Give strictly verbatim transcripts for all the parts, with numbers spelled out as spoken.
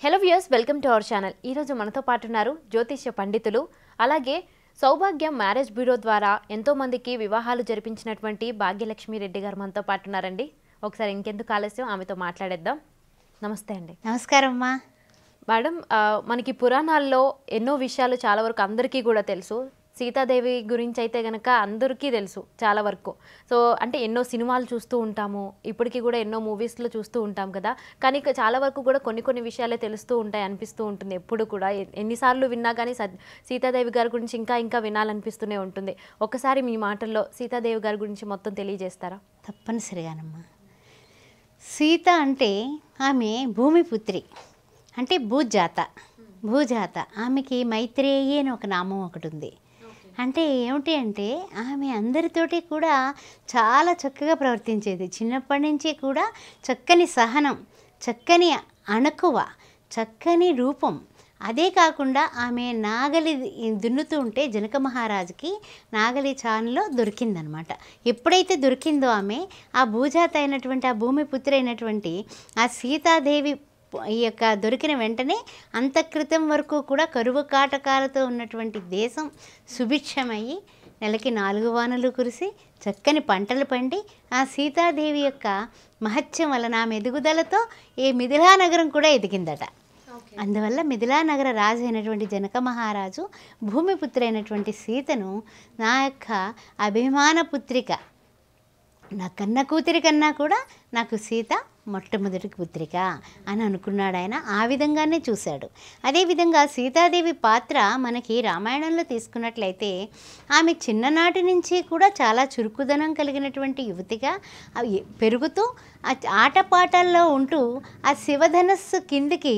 Hello viewers, welcome to our channel. ఈరోజు మనతో పాటు ఉన్నారు జ్యోతిష్య పండితులు, అలాగే సౌభాగ్యం మ్యారేజ్ బ్యూరో ద్వారా ఎంతోమందికి వివాహాలు జరిపించినటువంటి భాగ్యలక్ష్మి రెడ్డి గారు మనతో పాటు ఉన్నారండి. ఒకసారి ఇంకెందుకు ఆలస్యం, ఆమెతో మాట్లాడేద్దాం. నమస్తే అండి. నమస్కారం అమ్మా. మేడం, మనకి పురాణాల్లో ఎన్నో విషయాలు చాలా వరకు అందరికీ కూడా తెలుసు. సీతాదేవి గురించి అయితే కనుక అందరికీ తెలుసు చాలా వరకు. సో అంటే ఎన్నో సినిమాలు చూస్తూ ఉంటాము, ఇప్పటికీ కూడా ఎన్నో మూవీస్లో చూస్తూ ఉంటాం కదా. కానీ చాలా వరకు కూడా కొన్ని కొన్ని విషయాలే తెలుస్తూ ఉంటాయి, అనిపిస్తూ ఉంటుంది. ఎప్పుడు కూడా ఎన్నిసార్లు విన్నా కానీ సీతాదేవి గారి గురించి ఇంకా ఇంకా వినాలనిపిస్తూనే ఉంటుంది. ఒకసారి మీ మాటల్లో సీతాదేవి గారి గురించి మొత్తం తెలియజేస్తారా? తప్పనిసరిగానమ్మా. సీత అంటే ఆమె భూమిపుత్రి, అంటే భూజాత. భూజాత ఆమెకి మైత్రేయి అని ఒక నామం ఒకటి ఉంది. అంటే ఏమిటి అంటే ఆమె అందరితోటి కూడా చాలా చక్కగా ప్రవర్తించేది. చిన్నప్పటి నుంచి కూడా చక్కని సహనం, చక్కని అణకువ, చక్కని రూపం. అదే కాకుండా ఆమె నాగలి దున్నుతూ ఉంటే జనక మహారాజుకి నాగలి చానులో దొరికిందనమాట. ఎప్పుడైతే దొరికిందో ఆమె ఆ భూజాత అయినటువంటి ఆ భూమిపుత్రి అయినటువంటి ఆ సీతాదేవి ఈ యొక్క దొరికిన వెంటనే అంతఃకృతం వరకు కూడా కరువు కాటకాలతో ఉన్నటువంటి దేశం సుభిక్షమయ్యి నెలకి నాలుగు వానలు కురిసి చక్కని పంటలు పండి ఆ సీతాదేవి యొక్క మహత్యం వలన ఆమె ఎదుగుదలతో ఈ మిథిలా నగరం కూడా ఎదిగిందట. అందువల్ల మిథిలా నగర రాజు అయినటువంటి జనక మహారాజు భూమిపుత్రి అయినటువంటి సీతను నా యొక్క అభిమాన పుత్రిక, నా కన్న కూతురి కన్నా కూడా నాకు సీత మొట్టమొదటి పుత్రిక అని అనుకున్నాడు ఆయన. ఆ విధంగానే చూశాడు. అదేవిధంగా సీతాదేవి పాత్ర మనకి రామాయణంలో తీసుకున్నట్లయితే ఆమె చిన్ననాటి నుంచి కూడా చాలా చురుకుదనం కలిగినటువంటి యువతిగా పెరుగుతూ ఆటపాటల్లో ఉంటూ ఆ శివధనస్సు కిందికి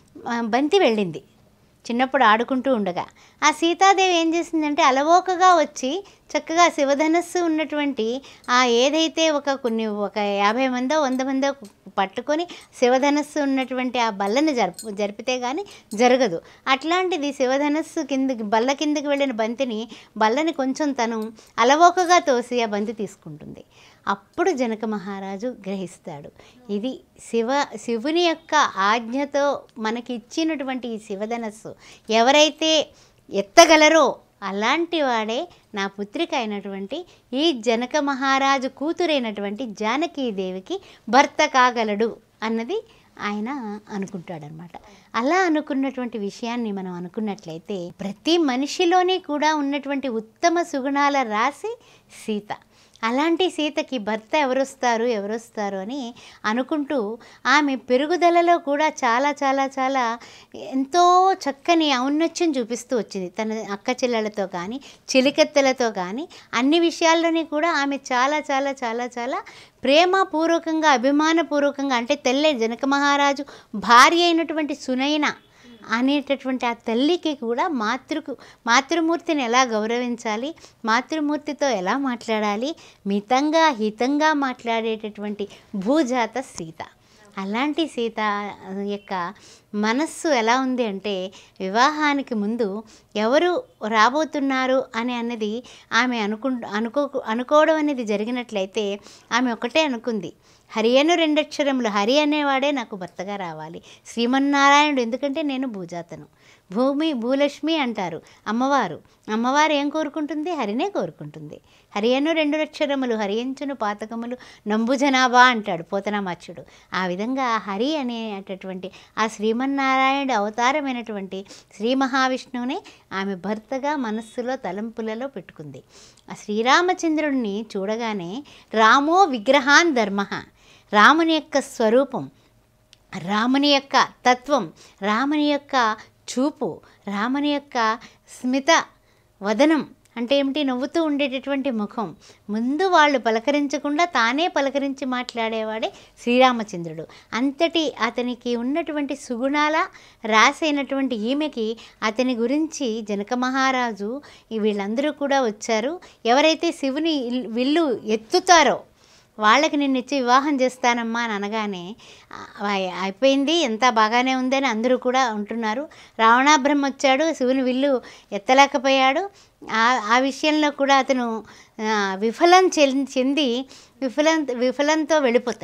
బంతి వెళ్ళింది. చిన్నప్పుడు ఆడుకుంటూ ఉండగా ఆ సీతాదేవి ఏం చేసిందంటే అలవోకగా వచ్చి చక్కగా శివధనస్సు ఉన్నటువంటి ఆ ఏదైతే ఒక కొన్ని ఒక యాభై మందో వంద మందో పట్టుకొని శివధనస్సు ఉన్నటువంటి ఆ బల్లని జరుపు జరిపితే కానీ జరగదు. అట్లాంటిది శివధనస్సు కిందకి బల్ల కిందకి వెళ్ళిన బంతిని బల్లని కొంచెం తను అలవోకగా తోసి ఆ బంతి తీసుకుంటుంది. అప్పుడు జనక మహారాజు గ్రహిస్తాడు, ఇది శివ శివుని యొక్క ఆజ్ఞతో మనకి ఇచ్చినటువంటి ఈ శివధనస్సు ఎవరైతే ఎత్తగలరో అలాంటి వాడే నా పుత్రిక అయినటువంటి ఈ జనక మహారాజు కూతురైనటువంటి జానకీదేవికి భర్త కాగలడు అన్నది ఆయన అనుకుంటాడనమాట. అలా అనుకున్నటువంటి విషయాన్ని మనం అనుకున్నట్లయితే ప్రతి మనిషిలోని కూడా ఉన్నటువంటి ఉత్తమ సుగుణాల రాశి సీత. అలాంటి సీతకి భర్త ఎవరొస్తారు ఎవరొస్తారు అని అనుకుంటూ ఆమె పెరుగుదలలో కూడా చాలా చాలా చాలా ఎంతో చక్కని ఔన్నత్యం చూపిస్తూ వచ్చింది. తన అక్క చెల్లెలతో కానీ చెలికత్తెలతో కానీ అన్ని విషయాల్లోని కూడా ఆమె చాలా చాలా చాలా చాలా ప్రేమపూర్వకంగా అభిమానపూర్వకంగా, అంటే తెల్లే జనక మహారాజు భార్య అయినటువంటి సునయన అనేటటువంటి ఆ తల్లికి కూడా మాతృకు మాతృమూర్తిని ఎలా గౌరవించాలి, మాతృమూర్తితో ఎలా మాట్లాడాలి, మితంగా హితంగా మాట్లాడేటటువంటి భూజాత సీత. అలాంటి సీత యొక్క మనస్సు ఎలా ఉంది అంటే వివాహానికి ముందు ఎవరు రాబోతున్నారు అని అన్నది ఆమె అనుకు అనుకో అనుకోవడం అనేది జరిగినట్లయితే ఆమె ఒకటే అనుకుంది, హరి అను రెండక్షరములు, హరి అనేవాడే నాకు భర్తగా రావాలి, శ్రీమన్నారాయణుడు. ఎందుకంటే నేను భూజాతను, భూమి భూలక్ష్మి అంటారు అమ్మవారు. అమ్మవారు ఏం కోరుకుంటుంది? హరినే కోరుకుంటుంది. హరి అను రెండు అక్షరములు, హరియంచును పాతకములు నంబు జనాభా అంటాడు పోతనామాచ్యుడు. ఆ విధంగా హరి అనేటటువంటి ఆ శ్రీమన్నారాయణుడు అవతారమైనటువంటి శ్రీ మహావిష్ణువునే ఆమె భర్తగా మనస్సులో తలంపులలో పెట్టుకుంది. ఆ శ్రీరామచంద్రుడిని చూడగానే రామో విగ్రహాన్ ధర్మ, రాముని యొక్క స్వరూపం, రాముని యొక్క తత్వం, రాముని యొక్క చూపు, రాముని యొక్క స్మిత వదనం అంటే ఏమిటి, నవ్వుతూ ఉండేటటువంటి ముఖం. ముందు వాళ్ళు పలకరించకుండా తానే పలకరించి మాట్లాడేవాడే శ్రీరామచంద్రుడు. అంతటి అతనికి ఉన్నటువంటి సుగుణాల రాసైనటువంటి ఈమెకి అతని గురించి జనక మహారాజు వీళ్ళందరూ కూడా వచ్చారు. ఎవరైతే శివుని విల్లు ఎత్తుతారో వాళ్ళకి నిన్ను ఇచ్చి వివాహం చేస్తానమ్మా అని అనగానే అయిపోయింది, ఎంత బాగానే ఉందని అందరూ కూడా ఉంటున్నారు. రావణాబ్రహ్మ వచ్చాడు, శివుని విల్లు ఎత్తలేకపోయాడు. ఆ విషయంలో కూడా అతను విఫలం చెంది విఫలం విఫలంతో వెళ్ళిపోతాడు.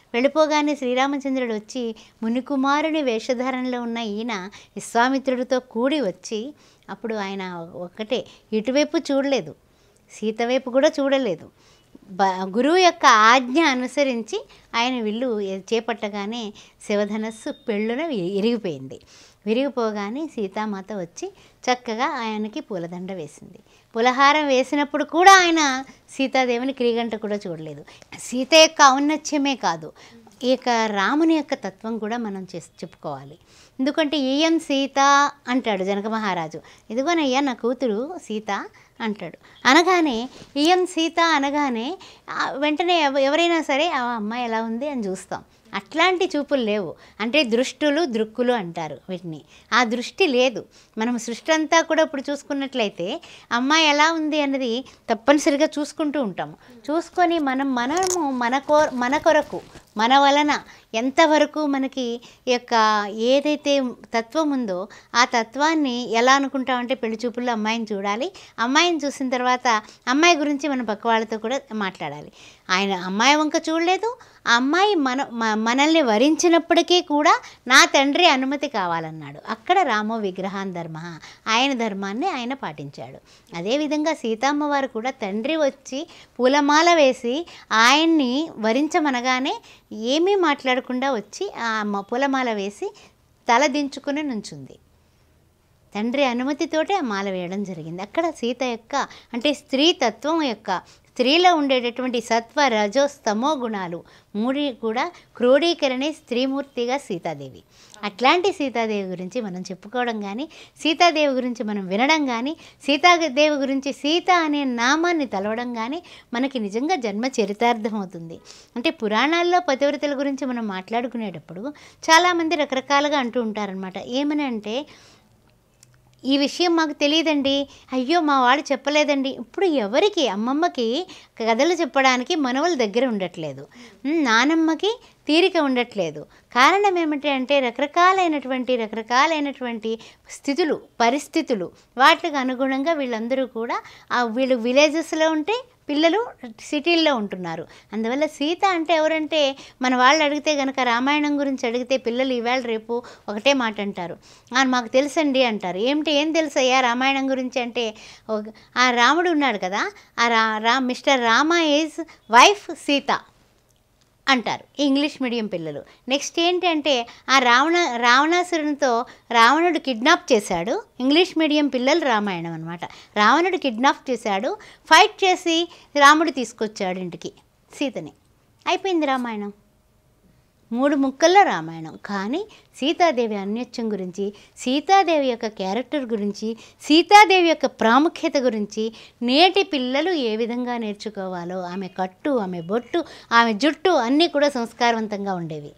వెళ్ళిపోగానే శ్రీరామచంద్రుడు వచ్చి మునికుమారుని వేషధారణలో ఉన్న ఈయన విశ్వామిత్రుడితో కూడి వచ్చి అప్పుడు ఆయన ఒకటే ఇటువైపు చూడలేదు, సీత వైపు కూడా చూడలేదు. బ గురువు యొక్క ఆజ్ఞ అనుసరించి ఆయన విల్లు చేపట్టగానే శివధనస్సు పెళ్ళున విరిగిపోయింది. విరిగిపోగానే సీతామాత వచ్చి చక్కగా ఆయనకి పూలదండ వేసింది. పులహారం వేసినప్పుడు కూడా ఆయన సీతాదేవిని క్రీగంట కూడా చూడలేదు. సీత యొక్క ఔన్నత్యమే కాదు, ఈ యొక్క రాముని యొక్క తత్వం కూడా మనం చేసి చెప్పుకోవాలి. ఎందుకంటే ఈయం సీత అంటాడు జనక మహారాజు, ఇదిగోనయ్యా నా కూతురు సీత అంటాడు. అనగానే ఈయం సీత అనగానే వెంటనే ఎవరైనా సరే ఆ అమ్మాయి ఎలా ఉంది అని చూస్తాం. అట్లాంటి చూపులు లేవు. అంటే దృష్టులు దృక్కులు అంటారు వీటిని. ఆ దృష్టి లేదు. మనం సృష్టి అంతా కూడా ఇప్పుడు చూసుకున్నట్లయితే అమ్మాయి ఎలా ఉంది అన్నది తప్పనిసరిగా చూసుకుంటూ ఉంటాము. చూసుకొని మనం మనము మన కో మన కొరకు మన వలన ఎంతవరకు మనకి ఈ యొక్క ఏదైతే తత్వం ఉందో ఆ తత్వాన్ని ఎలా అనుకుంటామంటే పెళ్లి చూపుల్లో అమ్మాయిని చూడాలి. అమ్మాయిని చూసిన తర్వాత అమ్మాయి గురించి మన పక్క వాళ్ళతో కూడా మాట్లాడాలి. ఆయన అమ్మాయి వంక చూడలేదు. ఆ అమ్మాయి మన మనల్ని వరించినప్పటికీ కూడా నా తండ్రి అనుమతి కావాలన్నాడు. అక్కడ రామో విగ్రహాన్ ధర్మ, ఆయన ధర్మాన్ని ఆయన పాటించాడు. అదేవిధంగా సీతమ్మ వారు కూడా తండ్రి వచ్చి పూలమాల వేసి ఆయన్ని వరించమనగానే ఏమీ మాట్లాడకుండా వచ్చి ఆ పూలమాల వేసి తల దించుకుని నుంచుంది. తండ్రి అనుమతితోటే ఆ మాల వేయడం జరిగింది. అక్కడ సీత యొక్క అంటే స్త్రీ తత్వం యొక్క స్త్రీలో ఉండేటటువంటి సత్వ రజో స్తమో గుణాలు మూడి కూడా క్రోడీకరణే స్త్రీమూర్తిగా సీతాదేవి. అట్లాంటి సీతాదేవి గురించి మనం చెప్పుకోవడం కానీ, సీతాదేవి గురించి మనం వినడం కానీ, సీతాదేవి గురించి సీత అనే నామాన్ని తలవడం కానీ మనకి నిజంగా జన్మ చరితార్థం అవుతుంది. అంటే పురాణాల్లో పతివ్రతల గురించి మనం మాట్లాడుకునేటప్పుడు చాలామంది రకరకాలుగా అంటూ ఉంటారనమాట. ఏమని అంటే ఈ విషయం మాకు తెలియదండి, అయ్యో మా వాడు చెప్పలేదండి. ఇప్పుడు ఎవరికి అమ్మమ్మకి కథలు చెప్పడానికి మనవల దగ్గర ఉండట్లేదు, నానమ్మకి తీరిక ఉండట్లేదు. కారణం ఏమిటి అంటే రకరకాలైనటువంటి రకరకాలైనటువంటి స్థితులు పరిస్థితులు వాటికి అనుగుణంగా వీళ్ళందరూ కూడా వీళ్ళు విలేజెస్లో ఉంటే పిల్లలు సిటీల్లో ఉంటున్నారు. అందువల్ల సీత అంటే ఎవరంటే మన వాళ్ళు అడిగితే కనుక రామాయణం గురించి అడిగితే పిల్లలు ఈవేళ రేపు ఒకటే మాట అంటారు, మాకు తెలుసండి అంటారు. ఏమిటి ఏం తెలుసయ్యా రామాయణం గురించి అంటే ఆ రాముడు ఉన్నాడు కదా, ఆ రా రా mister Rama is wife Sita అంటారు ఇంగ్లీష్ మీడియం పిల్లలు. నెక్స్ట్ ఏంటంటే ఆ రావణ రావణాసురునితో రావణుడు కిడ్నాప్ చేశాడు. ఇంగ్లీష్ మీడియం పిల్లలు రామాయణం అనమాట. రావణుడు కిడ్నాప్ చేశాడు, ఫైట్ చేసి రాముడు తీసుకొచ్చాడు ఇంటికి సీతని. అయిపోయింది రామాయణం. మూడు ముక్కల్లో రామాయణం. కానీ సీతాదేవి అన్యోన్యం గురించి, సీతాదేవి యొక్క క్యారెక్టర్ గురించి, సీతాదేవి యొక్క ప్రాముఖ్యత గురించి నేటి పిల్లలు ఏ విధంగా నేర్చుకోవాలో, ఆమె కట్టు, ఆమె బొట్టు, ఆమె జుట్టు అన్నీ కూడా సంస్కారవంతంగా ఉండేవి.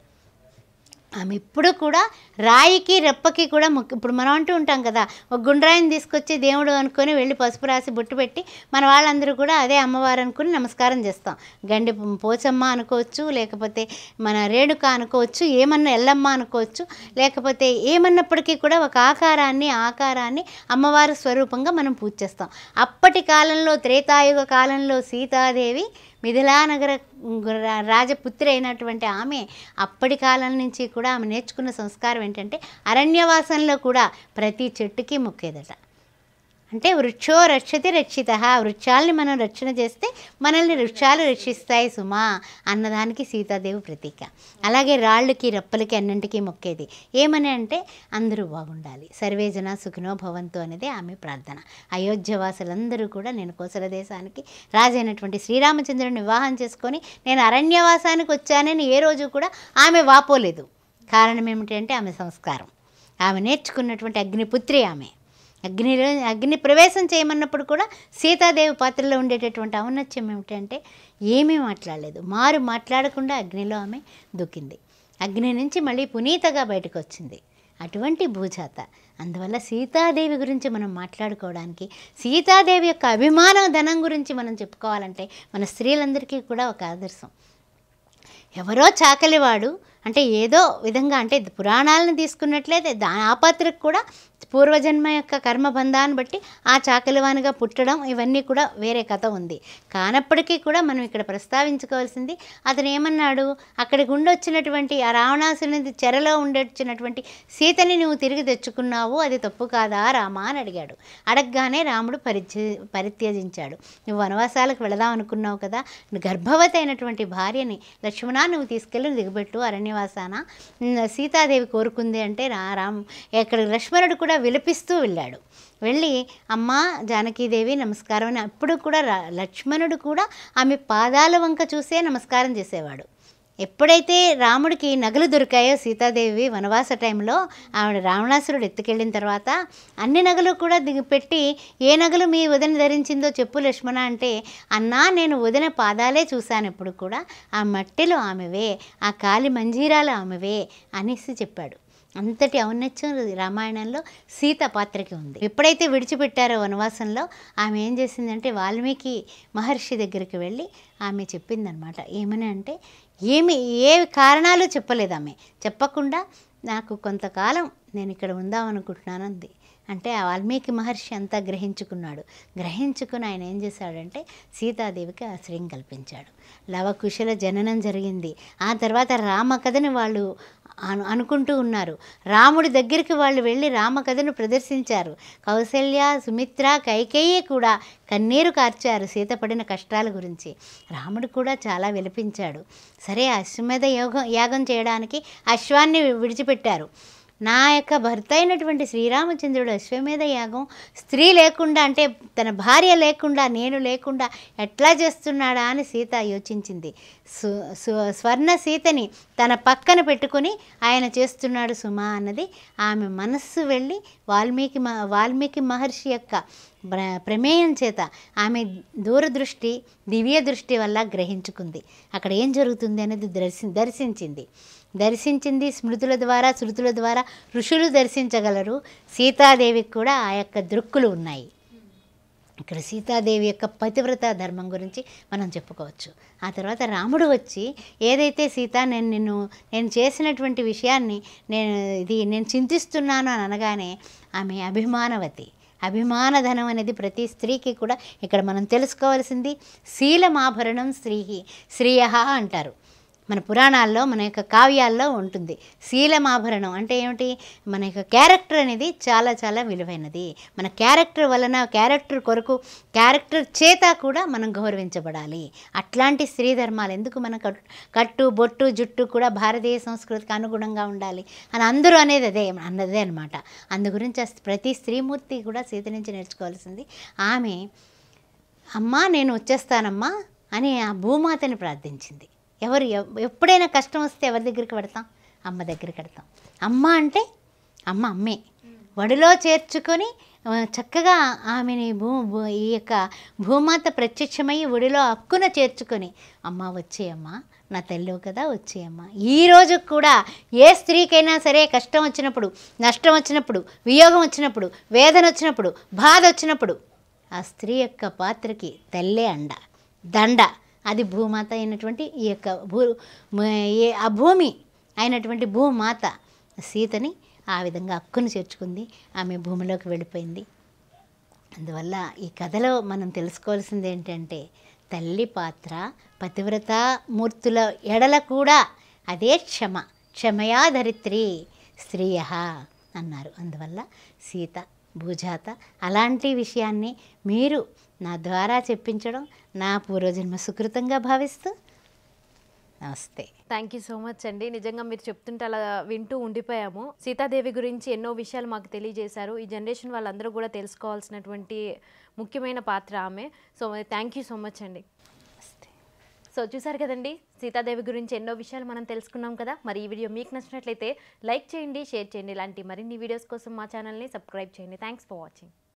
ఆమె ఇప్పుడు కూడా రాయికి రెప్పకి కూడా ముక్కు. ఇప్పుడు మనం అంటూ ఉంటాం కదా, ఒక గుండ్రాయిని తీసుకొచ్చి దేవుడు అనుకొని వెళ్ళి పసుపు రాసి బొట్టు పెట్టి మన వాళ్ళందరూ కూడా అదే అమ్మవారు అనుకుని నమస్కారం చేస్తాం. గండి పోచమ్మ అనుకోవచ్చు, లేకపోతే మన రేణుక అనుకోవచ్చు, ఏమన్నా ఎల్లమ్మ అనుకోవచ్చు, లేకపోతే ఏమన్నప్పటికీ కూడా ఒక ఆకారాన్ని ఆకారాన్ని అమ్మవారి స్వరూపంగా మనం పూజ చేస్తాం. అప్పటి కాలంలో త్రేతాయుగ కాలంలో సీతాదేవి మిథిలానగర రాజపుత్రి అయినటువంటి ఆమె అప్పటి కాలం నుంచి కూడా ఆమె నేర్చుకున్న సంస్కారం ఏంటంటే అరణ్యవాసంలో కూడా ప్రతి చెట్టుకి మొక్కేదట. అంటే వృక్షో రక్షతి రక్షిత, వృక్షాలని మనం రక్షణ చేస్తే మనల్ని వృక్షాలు రక్షిస్తాయి సుమా అన్నదానికి సీతాదేవి ప్రతీక. అలాగే రాళ్ళకి రెప్పలకి అన్నింటికీ మొక్కేది. ఏమని అంటే అందరూ బాగుండాలి, సర్వేజన సుఖినో భవంతు అనేది ఆమె ప్రార్థన. అయోధ్యవాసులందరూ కూడా నేను కోసల దేశానికి రాజైనటువంటి శ్రీరామచంద్రుని వివాహం చేసుకొని నేను అరణ్యవాసానికి వచ్చానని ఏ రోజు కూడా ఆమె వాపోలేదు. కారణం ఏమిటంటే ఆమె సంస్కారం, ఆమె నేర్చుకున్నటువంటి అగ్నిపుత్రి. ఆమె అగ్నిలో అగ్ని ప్రవేశం చేయమన్నప్పుడు కూడా సీతాదేవి పాత్రలో ఉండేటటువంటి ఔన్నత్యం ఏమిటంటే ఏమీ మాట్లాడలేదు, మారు మాట్లాడకుండా అగ్నిలో ఆమె దూకింది. అగ్ని నుంచి మళ్ళీ పునీతగా బయటకు వచ్చింది. అటువంటి భూజాత. అందువల్ల సీతాదేవి గురించి మనం మాట్లాడుకోవడానికి, సీతాదేవి యొక్క అభిమాన ధనం గురించి మనం చెప్పుకోవాలంటే మన స్త్రీలందరికీ కూడా ఒక ఆదర్శం. ఎవరో చాకలివాడు అంటే ఏదో విధంగా అంటే పురాణాలను తీసుకున్నట్లయితే దా ఆ పాత్రకు కూడా పూర్వజన్మ యొక్క కర్మబంధాన్ని బట్టి ఆ చాకలివానిగా పుట్టడం ఇవన్నీ కూడా వేరే కథ ఉంది. కానప్పటికీ కూడా మనం ఇక్కడ ప్రస్తావించుకోవాల్సింది, అతను ఏమన్నాడు, అక్కడికి ఉండొచ్చినటువంటి ఆ రావణాసురుని చెరలో ఉండొచ్చినటువంటి సీతని నువ్వు తిరిగి తెచ్చుకున్నావు, అది తప్పు కాదా రామా అని అడిగాడు. అడగగానే రాముడు పరిత్య పరిత్యజించాడు. నువ్వు వనవాసాలకు వెళదాం అనుకున్నావు కదా, గర్భవతి అయినటువంటి భార్యని లక్ష్మణ నువ్వు తీసుకెళ్ళి దిగబెట్టు అరణ్యవాసాన, సీతాదేవి కోరుకుంది అంటే రా రామ్ ఇక్కడ లక్ష్మణుడు కూడా విలపిస్తూ వెళ్ళాడు. వెళ్ళి అమ్మ జానకీదేవి నమస్కారం అని అప్పుడు కూడా లక్ష్మణుడు కూడా ఆమె పాదాల వంక చూసే నమస్కారం చేసేవాడు. ఎప్పుడైతే రాముడికి నగలు దొరికాయో సీతాదేవి వనవాస టైంలో, ఆవిడ రావణాసురుడు ఎత్తుకెళ్ళిన తర్వాత అన్ని నగలు కూడా దిగి పెట్టి, ఏ నగలు మీ వదిన ధరించిందో చెప్పు లక్ష్మణ అంటే, అన్నా నేను వదిన పాదాలే చూశాను ఎప్పుడు కూడా, ఆ మట్టిలో ఆమెవే, ఆ కాలి మంజీరాలు ఆమెవే అనేసి చెప్పాడు. అంతటి ఔన్నత్యం రామాయణంలో సీత పాత్రకి ఉంది. ఎప్పుడైతే విడిచిపెట్టారో వనవాసంలో ఆమె ఏం చేసిందంటే వాల్మీకి మహర్షి దగ్గరికి వెళ్ళి ఆమె చెప్పిందనమాట. ఏమని అంటే, ఏమి ఏ కారణాలు చెప్పలేదు ఆమె. చెప్పకుండా నాకు కొంతకాలం నేను ఇక్కడ ఉందామనుకుంటున్నాను అంది. అంటే ఆ వాల్మీకి మహర్షి అంతా గ్రహించుకున్నాడు. గ్రహించుకుని ఆయన ఏం చేశాడంటే సీతాదేవికి ఆశ్రయం కల్పించాడు. లవకుశల జననం జరిగింది. ఆ తర్వాత రామకథని వాళ్ళు అను అనుకుంటూ ఉన్నారు. రాముడి దగ్గరికి వాళ్ళు వెళ్ళి రామకథను ప్రదర్శించారు. కౌసల్య, సుమిత్ర, కైకేయి కూడా కన్నీరు కార్చారు సీత పడిన కష్టాల గురించి. రాముడు కూడా చాలా విలపించాడు. సరే అశ్వమేధ యోగం యాగం చేయడానికి అశ్వాన్ని విడిచిపెట్టారు. నా యొక్క భర్త అయినటువంటి శ్రీరామచంద్రుడు అశ్వమేధ యాగం స్త్రీ లేకుండా, అంటే తన భార్య లేకుండా, నేను లేకుండా ఎట్లా చేస్తున్నాడా అని సీత యోచించింది. సు స్వర్ణ సీతని తన పక్కన పెట్టుకొని ఆయన చేస్తున్నాడు సుమా అన్నది ఆమె మనస్సు వెళ్ళి వాల్మీకి వాల్మీకి మహర్షి యొక్క ప్ర ప్రమేయం చేత ఆమె దూరదృష్టి దివ్య దృష్టి వల్ల గ్రహించుకుంది. అక్కడ ఏం జరుగుతుంది అనేది దర్శి దర్శించింది దర్శించింది స్మృతుల ద్వారా, శృతుల ద్వారా ఋషులు దర్శించగలరు. సీతాదేవికి కూడా ఆ యొక్క దృక్కులు ఉన్నాయి. ఇక్కడ సీతాదేవి యొక్క పతివ్రత ధర్మం గురించి మనం చెప్పుకోవచ్చు. ఆ తర్వాత రాముడు వచ్చి ఏదైతే సీత నేను నిన్ను నేను చేసినటువంటి విషయాన్ని నేను ఇది నేను చింతిస్తున్నాను అని అనగానే ఆమె అభిమానవతి. అభిమానధనం అనేది ప్రతి స్త్రీకి కూడా ఇక్కడ మనం తెలుసుకోవాల్సింది. శీలమాభరణం స్త్రీహి శ్రీయ అంటారు. మన పురాణాల్లో, మన యొక్క కావ్యాల్లో ఉంటుంది. శీలమాభరణం అంటే ఏమిటి? మన యొక్క క్యారెక్టర్ అనేది చాలా చాలా విలువైనది. మన క్యారెక్టర్ వలన, క్యారెక్టర్ కొరకు, క్యారెక్టర్ చేత కూడా మనం గౌరవించబడాలి. అట్లాంటి స్త్రీ ధర్మాలు ఎందుకు? మన కట్టు బొట్టు జుట్టు కూడా భారతీయ సంస్కృతికి అనుగుణంగా ఉండాలి అని అందరూ అనేది అదే అన్నదే అనమాట. అందు గురించి ప్రతి స్త్రీమూర్తి కూడా సీత నుంచి నేర్చుకోవాల్సింది. ఆమె అమ్మా నేను వచ్చేస్తానమ్మా అని ఆ భూమాతని ప్రార్థించింది. ఎవరు ఎప్పుడైనా కష్టం వస్తే ఎవరి దగ్గరికి పెడతాం? అమ్మ దగ్గరికి పెడతాం. అమ్మ అంటే అమ్మ అమ్మే. వడిలో చేర్చుకొని చక్కగా ఆమెని భూ ఈ యొక్క భూమాత ప్రత్యక్షమై ఒడిలో హక్కున చేర్చుకొని అమ్మ వచ్చేయమ్మా, నా తల్లి కదా వచ్చేయమ్మా. ఈరోజు కూడా ఏ స్త్రీకైనా సరే కష్టం వచ్చినప్పుడు, నష్టం వచ్చినప్పుడు, వియోగం వచ్చినప్పుడు, వేదన వచ్చినప్పుడు, బాధ వచ్చినప్పుడు ఆ స్త్రీ యొక్క పాత్రకి తల్లే అండ, దండ. అది భూమాత అయినటువంటి ఈ యొక్క భూ ఆ భూమి అయినటువంటి భూమాత సీతని ఆ విధంగా హక్కును చేర్చుకుంది. ఆమె భూమిలోకి వెళ్ళిపోయింది. అందువల్ల ఈ కథలో మనం తెలుసుకోవాల్సింది ఏంటంటే తల్లి పాత్ర పతివ్రత మూర్తుల ఎడల కూడా అదే క్షమ, క్షమయా ధరిత్రి స్త్రీయ అన్నారు. అందువల్ల సీత భూజాత అలాంటి విషయాన్ని మీరు నా ద్వారా చెప్పించడం నా పూర్వజన్మ సుకృతంగా భావిస్తూ నమస్తే. థ్యాంక్ యూ సో మచ్ అండి. నిజంగా మీరు చెప్తుంటే అలా వింటూ ఉండిపోయాము. సీతాదేవి గురించి ఎన్నో విషయాలు మాకు తెలియజేశారు. ఈ జనరేషన్ వాళ్ళందరూ కూడా తెలుసుకోవాల్సినటువంటి ముఖ్యమైన పాత్ర ఆమె. So thank you so much అండి. సో చూసారు కదండి, సీతాదేవి గురించి ఎన్నో విషయాలు మనం తెలుసుకున్నాం కదా. మరి ఈ వీడియో మీకు నచ్చినట్లయితే లైక్ చేయండి, షేర్ చేయండి. ఇలాంటి మరిన్ని వీడియోస్ కోసం మా ఛానల్ని సబ్స్క్రైబ్ చేయండి. Thanks for watching.